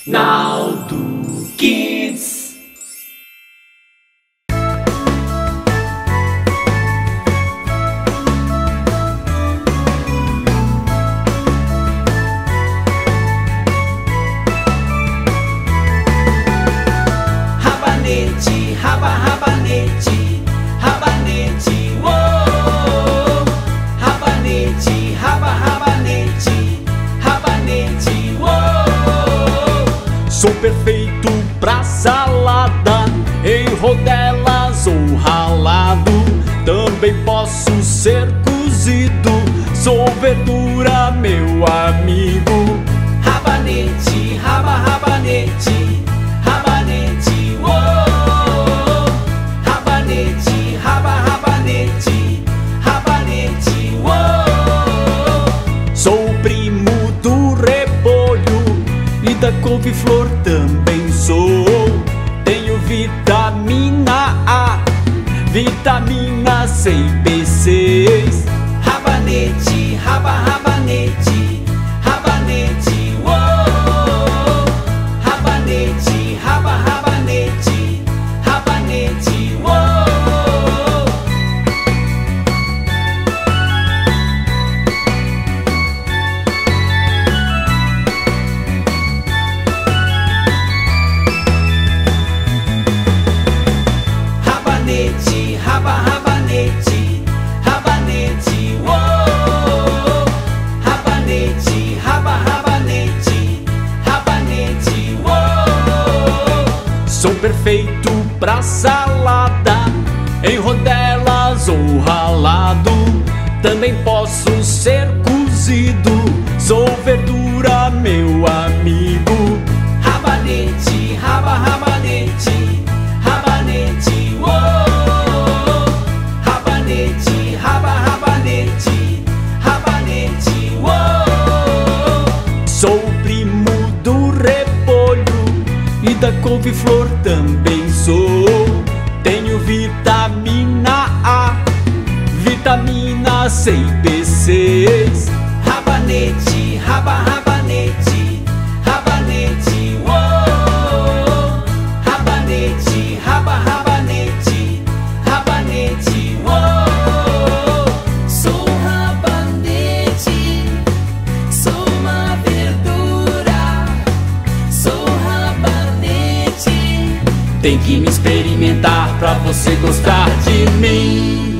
Naldo Kids. Rabanete, rabanete, rabanete, uou. Rabanete, rabanete, rabanete, uou. Sou perfeito pra salada, em rodelas ou ralado. Também posso ser cozido, sou verdura, meu amigo. Rabanete, rabanete, rabanete, uou. Rabanete, rabanete, rabanete, uou. Sou o primo do repolho e da couve-flor também sou. Tenho vitamina A, vitamina C e B6. Rabanete, rabanete, rabanete, uou. Rabanete, rabanete, rabanete, uou. Rabanete, rabanete, rabanete, uou. Rabanete, rabanete, rabanete, uou. Sou perfeito pra salada, em rodelas ou ralado. Também posso ser cozido, sou verdura, meu amigo. Rabanete, rabanete, rabanete, uou. Rabanete, rabanete, rabanete, uou. Sou o primo do repolho e da couve-flor também sou. Tenho vitamina A, vitamina C e B6. Rabanete, rabanete, rabanete, uou. Rabanete, rabanete, rabanete, uou. Sou um rabanete, sou uma verdura, sou rabanete. Tem que me experimentar pra você gostar de mim.